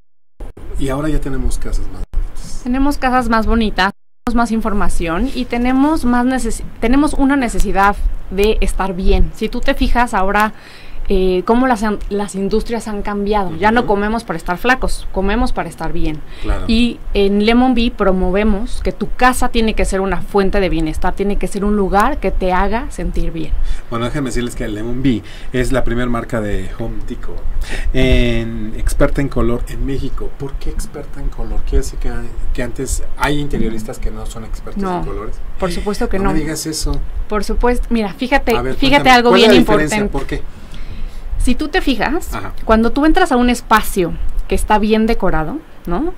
Y ahora ya tenemos casas más bonitas. Tenemos casas más bonitas, tenemos más información y tenemos tenemos una necesidad de estar bien. Si tú te fijas ahora cómo las industrias han cambiado. Ya no comemos para estar flacos, comemos para estar bien. Claro. Y en Lemon Bee promovemos que tu casa tiene que ser una fuente de bienestar, tiene que ser un lugar que te haga sentir bien. Bueno, déjenme decirles que Lemon Bee es la primera marca de Home Decor experta en color en México. ¿Por qué experta en color? ¿Quiere decir que antes hay interioristas que no son expertos en colores? Por supuesto que no. No me digas eso. Por supuesto, mira, fíjate, A ver, fíjate cuéntame, algo ¿cuál es bien la diferencia? importante. ¿Por qué? Si tú te fijas, Ajá. cuando tú entras a un espacio que está bien decorado, ¿no?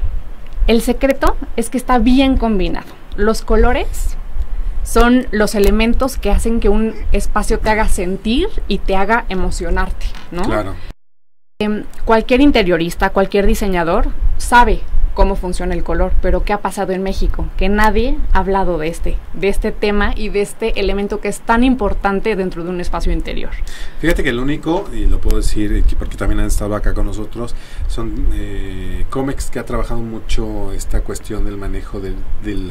El secreto es que está bien combinado. Los colores son los elementos que hacen que un espacio te haga sentir y te haga emocionarte, ¿no? Claro. Cualquier interiorista, cualquier diseñador sabe cómo funciona el color, pero ¿qué ha pasado en México? Que nadie ha hablado de este tema y de este elemento que es tan importante dentro de un espacio interior. Fíjate que el único, y lo puedo decir porque también han estado acá con nosotros, son Comex, que ha trabajado mucho esta cuestión del manejo de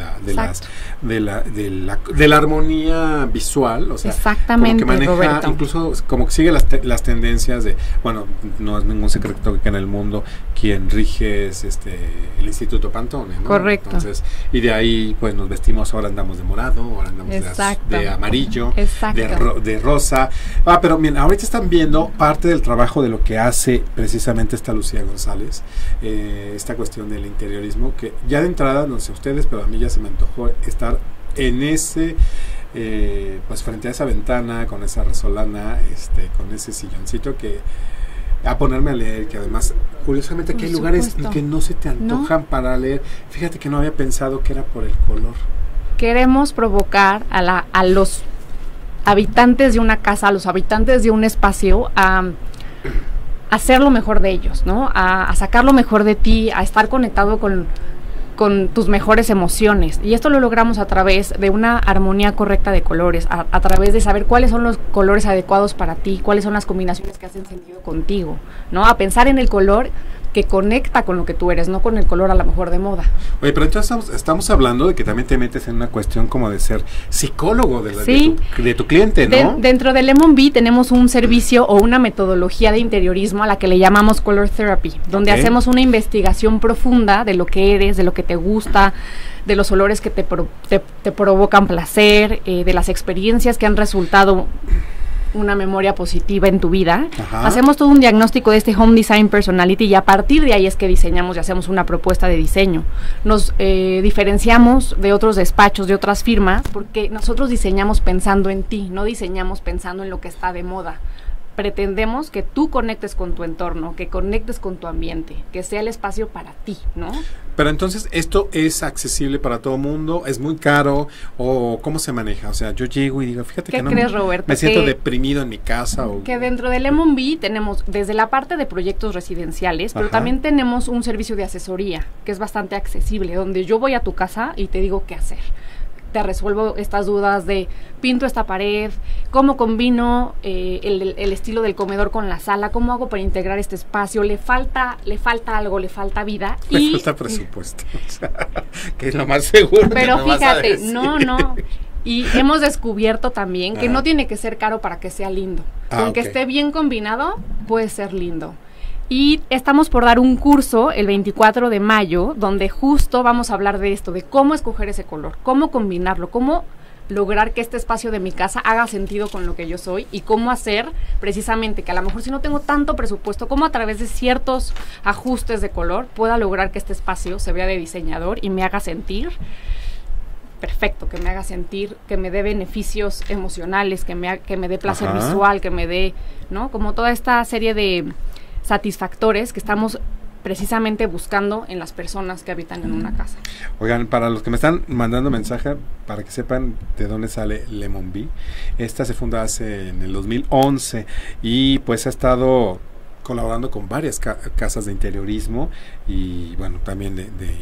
la armonía visual, o sea, exactamente, como que maneja, Roberto. Incluso como que sigue las tendencias de, bueno, no es ningún secreto que en el mundo quien rige es el Instituto Pantone, ¿no? Correcto. Entonces, y de ahí pues nos vestimos, ahora andamos de morado, ahora andamos de amarillo, de rosa. Pero bien, ahorita están viendo parte del trabajo de lo que hace precisamente esta Lucía González, esta cuestión del interiorismo, que ya de entrada, no sé ustedes, pero a mí ya se me antojó estar en ese pues frente a esa ventana, con esa resolana, con ese silloncito a ponerme a leer, que además, curiosamente, aquí hay lugares que no se te antojan para leer. Fíjate que no había pensado que era por el color. Queremos provocar a los habitantes de una casa, a los habitantes de un espacio, a hacer lo mejor de ellos, ¿no? A sacar lo mejor de ti, a estar conectado con tus mejores emociones. Y esto lo logramos a través de una armonía correcta de colores, a través de saber cuáles son los colores adecuados para ti, cuáles son las combinaciones que hacen sentido contigo, ¿no? A pensar en el color que conecta con lo que tú eres, no con el color a lo mejor de moda. Oye, pero entonces estamos hablando de que también te metes en una cuestión como de ser psicólogo de tu cliente, ¿no? Dentro de Lemon Bee tenemos un servicio o una metodología de interiorismo a la que le llamamos Color Therapy, donde hacemos una investigación profunda de lo que eres, de lo que te gusta, de los olores que te provocan placer, de las experiencias que han resultado una memoria positiva en tu vida. Ajá. Hacemos todo un diagnóstico de este Home Design Personality y a partir de ahí es que diseñamos y hacemos una propuesta de diseño. Nos diferenciamos de otros despachos, de otras firmas, porque nosotros diseñamos pensando en ti, no diseñamos pensando en lo que está de moda. pretendemos que tú conectes con tu entorno, que conectes con tu ambiente, que sea el espacio para ti, ¿no? Pero entonces, ¿esto es accesible para todo mundo? ¿Es muy caro? ¿O cómo se maneja? O sea, yo llego y digo, fíjate que no crees, Roberto? me siento deprimido en mi casa. Que dentro de Lemon Bee tenemos desde la parte de proyectos residenciales, pero también tenemos un servicio de asesoría que es bastante accesible, donde yo voy a tu casa y te digo qué hacer. Te resuelvo estas dudas de pinto esta pared, cómo combino el estilo del comedor con la sala, cómo hago para integrar este espacio, le falta algo, le falta vida. Le falta presupuesto, o sea, que es lo más seguro. Pero fíjate, no. Y hemos descubierto también que no tiene que ser caro para que sea lindo. Aunque esté bien combinado, puede ser lindo. Y estamos por dar un curso el 24 de mayo, donde justo vamos a hablar de esto, de cómo escoger ese color, cómo combinarlo, cómo lograr que este espacio de mi casa haga sentido con lo que yo soy y cómo hacer precisamente que a lo mejor si no tengo tanto presupuesto, cómo a través de ciertos ajustes de color pueda lograr que este espacio se vea de diseñador y me haga sentir perfecto, que me haga sentir, que me dé beneficios emocionales, que me dé placer visual, que me dé, ¿no? Como toda esta serie de satisfactores que estamos precisamente buscando en las personas que habitan en una casa. Oigan, para los que me están mandando mensaje, para que sepan de dónde sale Lemon Bee, esta se fundó en el 2011 y pues ha estado colaborando con varias casas de interiorismo y bueno, también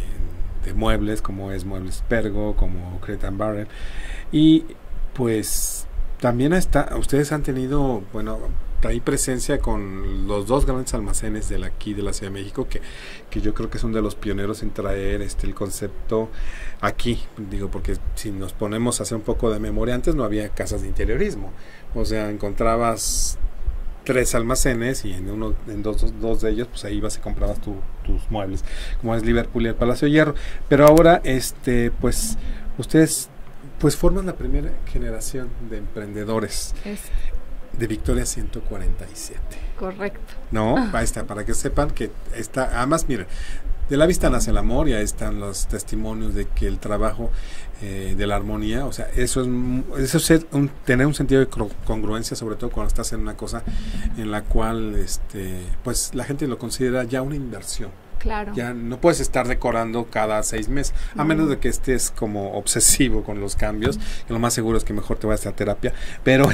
de muebles, como es Muebles Pergo, como Crate & Barrel, y pues también ustedes han tenido, bueno, hay presencia con los dos grandes almacenes de aquí de la Ciudad de México que yo creo que son de los pioneros en traer el concepto aquí, digo, porque si nos ponemos a hacer un poco de memoria, antes no había casas de interiorismo, o sea, encontrabas 3 almacenes y en dos de ellos pues ahí ibas y comprabas tus muebles, como es Liverpool y el Palacio de Hierro, pero ahora pues ustedes pues forman la primera generación de emprendedores de Victoria 147. Correcto. No, ahí está, para que sepan que está, además miren, de la vista nace el amor y ahí están los testimonios de que el trabajo de la armonía, o sea, eso es tener un sentido de congruencia, sobre todo cuando estás en una cosa en la cual pues la gente lo considera ya una inversión. Claro. Ya no puedes estar decorando cada 6 meses, a menos de que estés como obsesivo con los cambios, que lo más seguro es que mejor te vayas a terapia, pero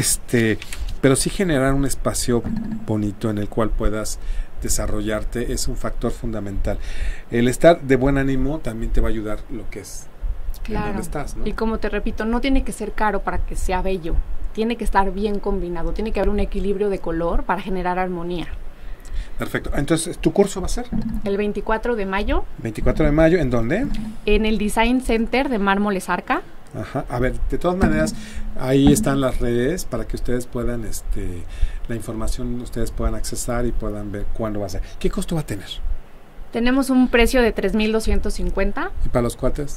sí generar un espacio bonito en el cual puedas desarrollarte es un factor fundamental. El estar de buen ánimo también te va a ayudar lo que es en donde estás, ¿no? Y como te repito, no tiene que ser caro para que sea bello, tiene que estar bien combinado, tiene que haber un equilibrio de color para generar armonía. Perfecto. Entonces, ¿tu curso va a ser? El 24 de mayo. 24 de mayo, ¿en dónde? En el Design Center de Mármoles Arca. Ajá. A ver, de todas maneras, ahí están las redes para que ustedes puedan, la información ustedes puedan accesar y puedan ver cuándo va a ser. ¿Qué costo va a tener? Tenemos un precio de 3,250. ¿Y para los cuates?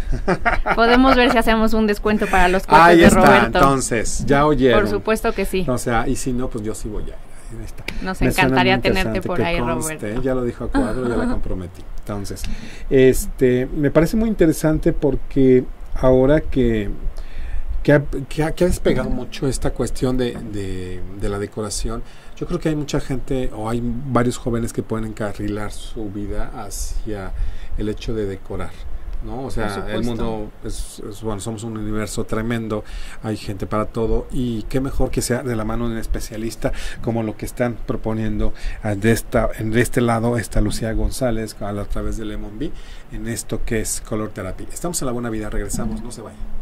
Podemos ver si hacemos un descuento para los cuates ahí de está, Roberto. Entonces, ya oyeron. Por supuesto que sí. O sea, y si no, pues yo sí voy a ir. Nos encantaría tenerte por ahí, Roberto. Ya lo dijo a cuadro, ya la comprometí. Entonces, me parece muy interesante porque ahora que ha despegado mucho esta cuestión de la decoración, yo creo que hay mucha gente o hay varios jóvenes que pueden encarrilar su vida hacia el hecho de decorar, ¿no? O sea, el mundo bueno, somos un universo tremendo, hay gente para todo y qué mejor que sea de la mano de un especialista como lo que están proponiendo de este lado esta Lucía González a través de Lemon Bee en esto que es Color Therapy. Estamos en La Buena Vida, regresamos, no se vayan.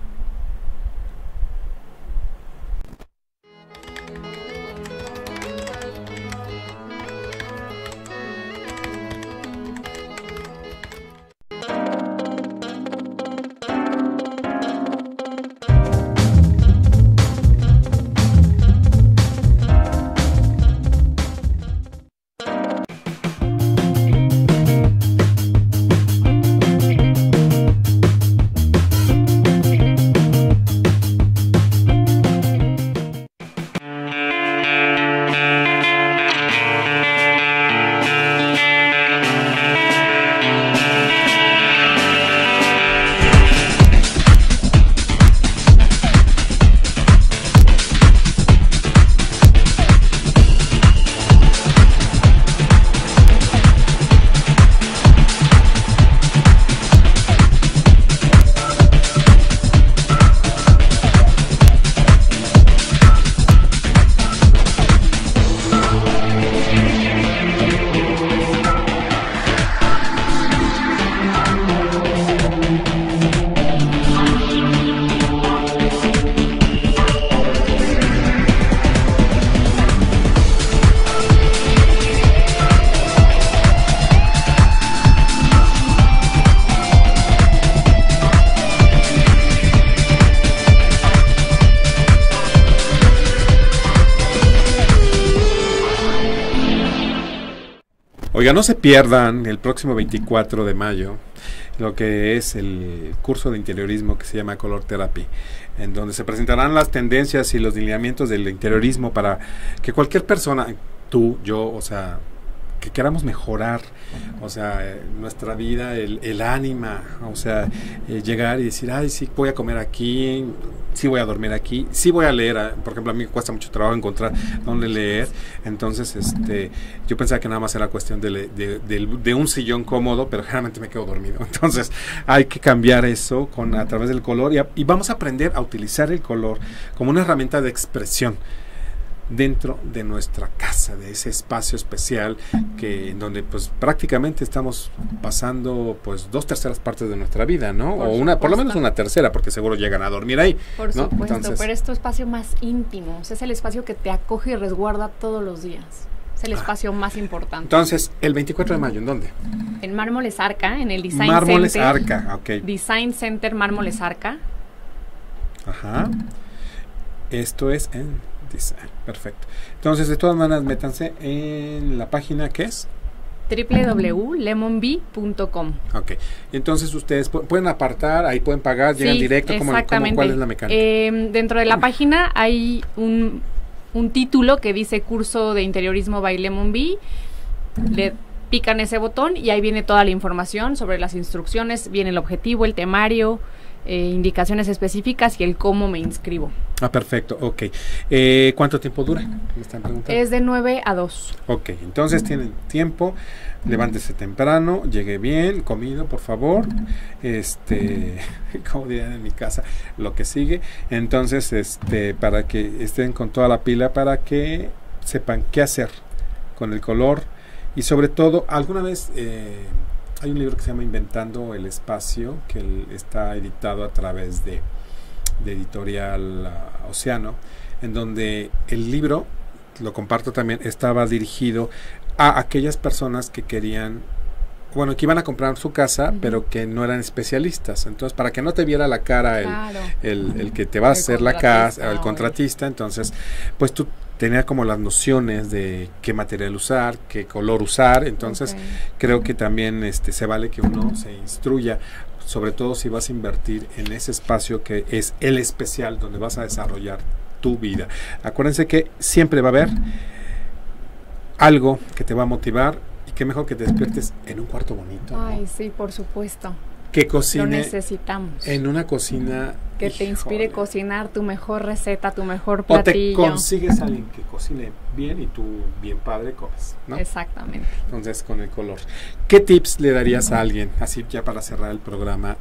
Oiga, no se pierdan el próximo 24 de mayo lo que es el curso de interiorismo que se llama Color Therapy, en donde se presentarán las tendencias y los lineamientos del interiorismo para que cualquier persona, tú, yo, o sea, que queramos mejorar, o sea, nuestra vida, el ánima, o sea, llegar y decir, ay, sí, voy a comer aquí, sí voy a dormir aquí, sí voy a leer, por ejemplo, a mí me cuesta mucho trabajo encontrar dónde leer, entonces, yo pensaba que nada más era cuestión de un sillón cómodo, pero generalmente me quedo dormido, entonces hay que cambiar eso a través del color y vamos a aprender a utilizar el color como una herramienta de expresión dentro de nuestra casa, de ese espacio especial en donde pues prácticamente estamos pasando pues 2/3 partes de nuestra vida, ¿no? Por lo menos 1/3, porque seguro llegan a dormir ahí, por ¿no? supuesto. Entonces, pero es tu espacio más íntimo, o sea, es el espacio que te acoge y resguarda todos los días. Es el espacio más importante. Entonces, el 24 de mayo, ¿en dónde? En Mármoles Arca, en el Design Mármoles Center. Arca, ok. Design Center Mármoles Arca. Ajá. Esto es en Design, perfecto. Entonces, de todas maneras, métanse en la página que es www.lemonbee.com. Ok, entonces ustedes pueden apartar, ahí pueden pagar, llegan directo, ¿cuál es la mecánica? Dentro de la página hay un título que dice Curso de Interiorismo by Lemon Bee. Le pican ese botón y ahí viene toda la información sobre las instrucciones, viene el objetivo, el temario, indicaciones específicas y el cómo me inscribo. Ah, perfecto, ok. ¿Cuánto tiempo dura? Me están preguntando. Es de 9 a 2. Ok, entonces tienen tiempo, levántese temprano, llegue bien, comido, por favor. Como dirían en mi casa, lo que sigue. Entonces, para que estén con toda la pila, para que sepan qué hacer con el color. Y sobre todo, alguna vez hay un libro que se llama Inventando el Espacio, que está editado a través de Editorial Océano, en donde el libro, lo comparto también, estaba dirigido a aquellas personas que querían, que iban a comprar su casa, pero que no eran especialistas. Entonces, para que no te viera la cara el que te va a hacer la casa, el contratista, entonces, pues tú tenía como las nociones de qué material usar, qué color usar, entonces creo que también se vale que uno se instruya, sobre todo si vas a invertir en ese espacio que es el especial donde vas a desarrollar tu vida. Acuérdense que siempre va a haber algo que te va a motivar y qué mejor que te despiertes en un cuarto bonito, ¿no? Ay, sí, por supuesto. Que cocine. Lo necesitamos. En una cocina. Que te inspire a cocinar tu mejor receta, tu mejor platillo. O te consigues a alguien que cocine bien y tú bien padre comes, ¿no? Exactamente. Entonces, con el color. ¿Qué tips le darías a alguien, así ya para cerrar el programa,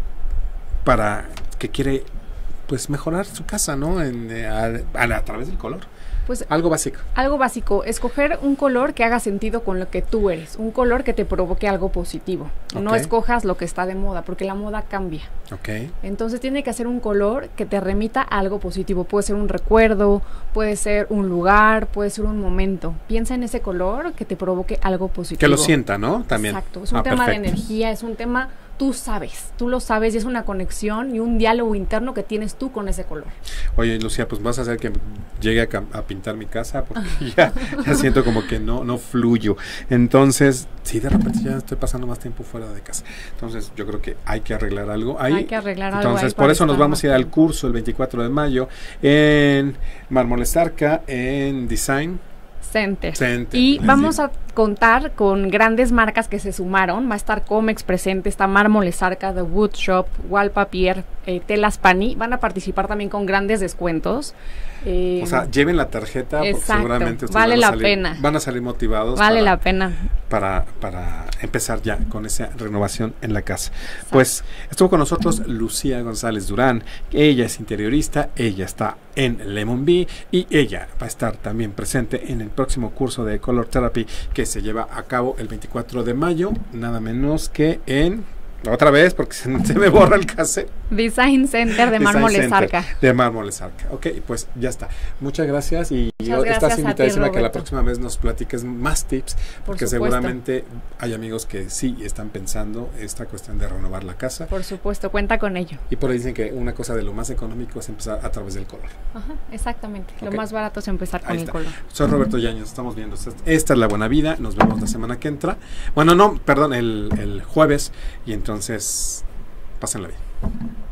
para que quiere pues mejorar su casa, ¿no? A través del color. Pues algo básico. Algo básico, escoger un color que haga sentido con lo que tú eres, un color que te provoque algo positivo. No escojas lo que está de moda, porque la moda cambia. Entonces tiene que ser un color que te remita a algo positivo. Puede ser un recuerdo, puede ser un lugar, puede ser un momento. Piensa en ese color que te provoque algo positivo. Que lo sienta, ¿no? También. Exacto, es un tema de energía, es un tema... Tú lo sabes y es una conexión y un diálogo interno que tienes tú con ese color. Oye, Lucía, pues vas a hacer que llegue a pintar mi casa porque ya siento como que no fluyo. Entonces, sí, de repente ya estoy pasando más tiempo fuera de casa. Entonces, yo creo que hay que arreglar algo ahí. Hay que arreglar algo. Entonces, por eso nos vamos a ir al curso el 24 de mayo en Mármoles Arca, en Design Center. Y vamos a contar con grandes marcas que se sumaron. Va a estar Comex presente, está Mármoles Arca, The Wood Shop, Wallpapier, Telas Pani. Van a participar también con grandes descuentos. O sea, lleven la tarjeta porque seguramente ustedes vale la pena. Van a salir motivados. Vale la pena. Para empezar ya con esa renovación en la casa. Exacto. Pues estuvo con nosotros Lucía González Durán. Ella es interiorista, ella está en Lemon Bee y ella va a estar también presente en el próximo curso de Color Therapy que se lleva a cabo el 24 de mayo, nada menos que en Otra vez, porque se me borra el cassette. Design Center de Mármoles Arca. De Mármoles Arca. Ok, pues ya está. Muchas gracias y gracias estás invitadísima a ti, que la Roberto. próxima vez nos platiques más tips, porque supuesto. seguramente hay amigos que sí están pensando esta cuestión de renovar la casa. Por supuesto, cuenta con ello. Y por ahí dicen que una cosa de lo más económico es empezar a través del color. Ajá, exactamente. Ok. Lo más barato es empezar con Ahí el está. color. Soy Roberto Yáñez, estamos viendo. Esta es La Buena Vida. Nos vemos la semana que entra. Bueno, no, perdón, el jueves. Y entonces, pásenla bien.